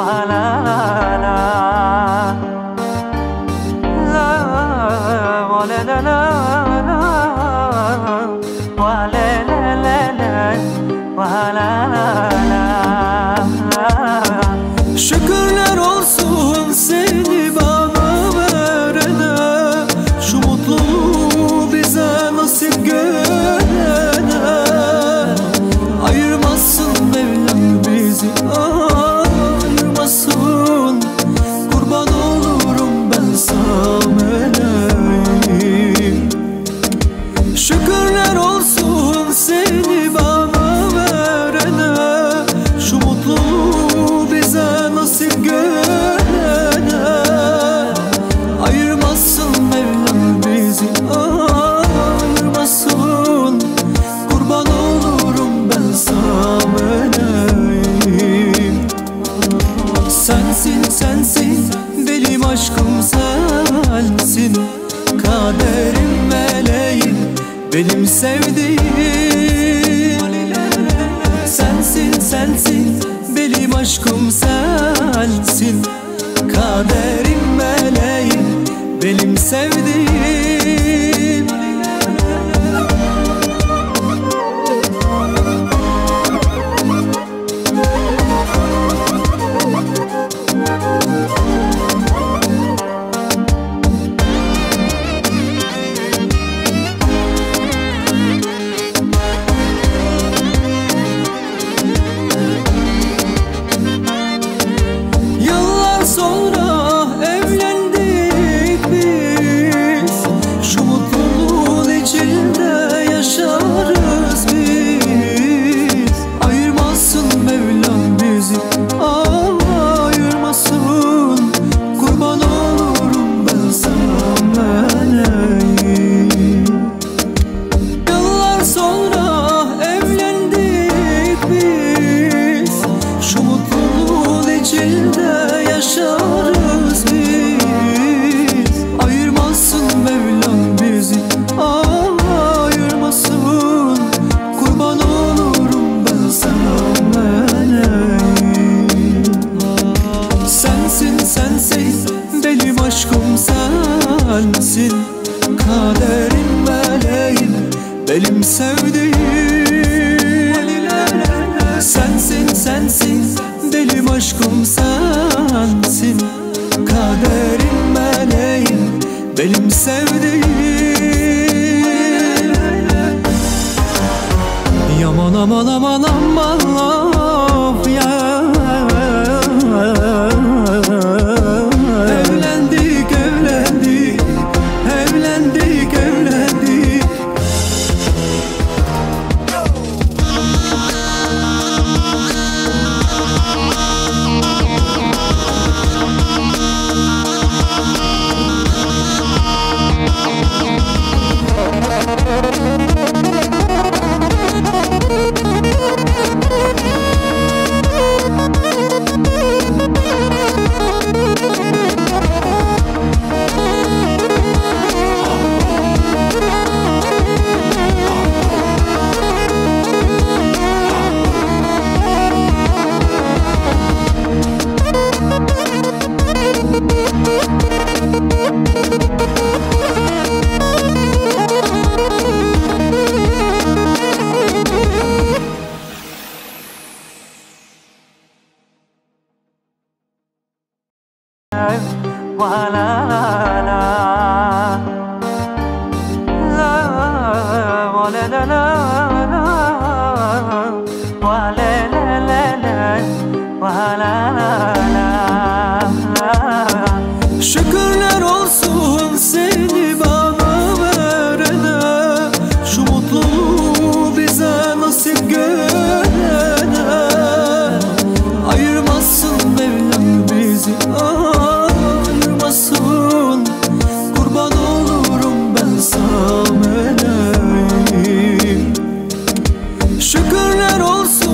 Şükürler olsun seni bana verene, şu mutluluğu bize nasip görene. Ayırmasın Mevlam bizi, ayırmasın. Kurban olurum ben sana meleğim. Şükürler olsun seni bana verene, şu mutluluğu bize nasip görene. Ayırmasın Mevlam bizi, ayırmasın. Kurban olurum ben sana meleğim. Sensin sensin benim aşkım sensin, kaderim meleğim benim sevdiğim. Sensin sensin benim aşkım sensin, kaderim meleğim benim sevdiğim. Sonra evlendik biz, şu mutluluğun içinde yaşarız biz. Ayırmasın Mevlam bizi, ayırmasın. Kurban olurum ben sana meleğim. Yıllar sonra evlendik biz, şu mutluluğun içinde yaşarız biz. Ayırmasın Mevlam bizi, ayırmasın. Kurban olurum ben sana meleğim. Sensin sensin benim aşkım sensin, kaderim meleğim benim sevdiğim. Sensin sensin benim aşkım sensin, kaderim meleğim benim sevdiğim. Yaman aman aman aman of ya. Evlendik evlendik, evlendik evlendik. Şükürler olsun seni bana verene, şu mutluluğu bize nasip görene. Ayırmasın Mevlam bizi, ayırmasın. Kurban olurum ben sana meleğim. Şükürler olsun